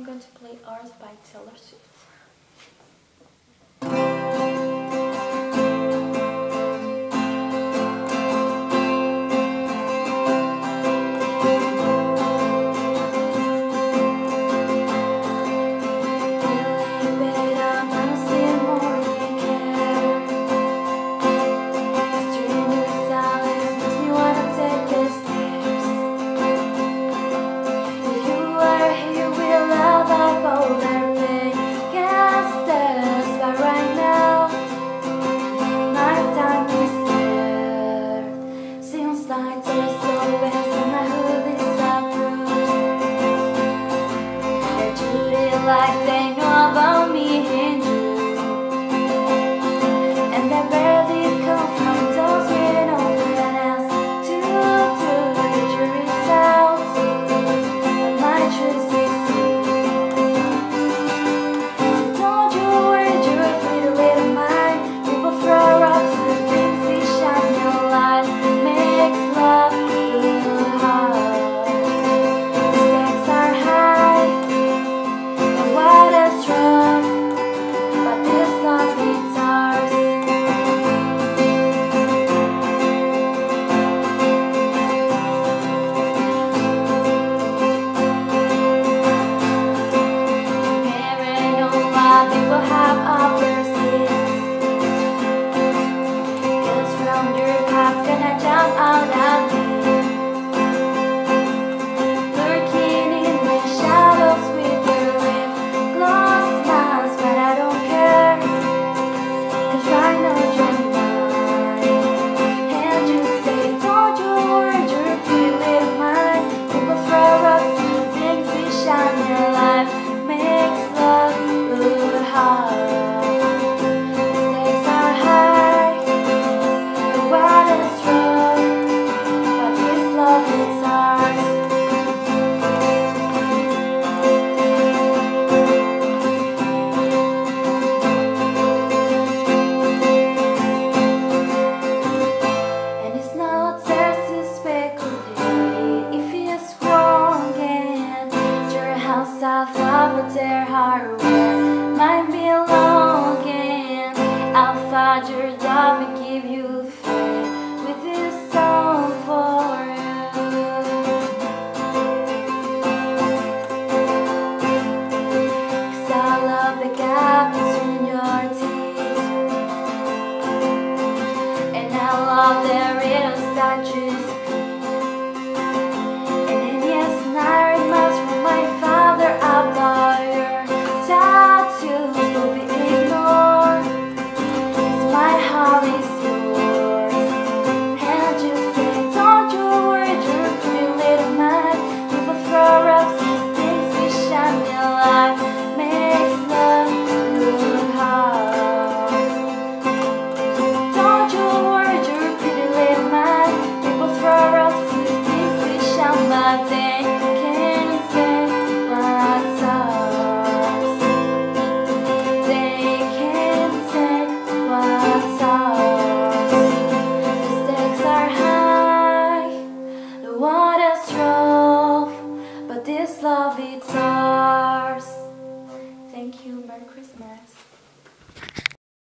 I'm going to play Ours by Taylor Swift. Like they know about me and you, and I barely come from those with no one else to do the jury's out, but my truth is you. So don't you worry, you're a pretty little mind. People throw rocks and things, they shine your light, makes love good hard. People have opposites, 'cause from your past gonna jump out at me, lurking in the shadows with your lip gloss smiles, but I don't care, 'cause right now you're mine. And you say, don't you worry, you're a pretty little mine. People throw rocks and things, they shine your life, makes love good hard. Stakes are high, the water's rough, but this love is ours. And it's not theirs to speculate if it's wrong, and your house I've thought, but they're hard.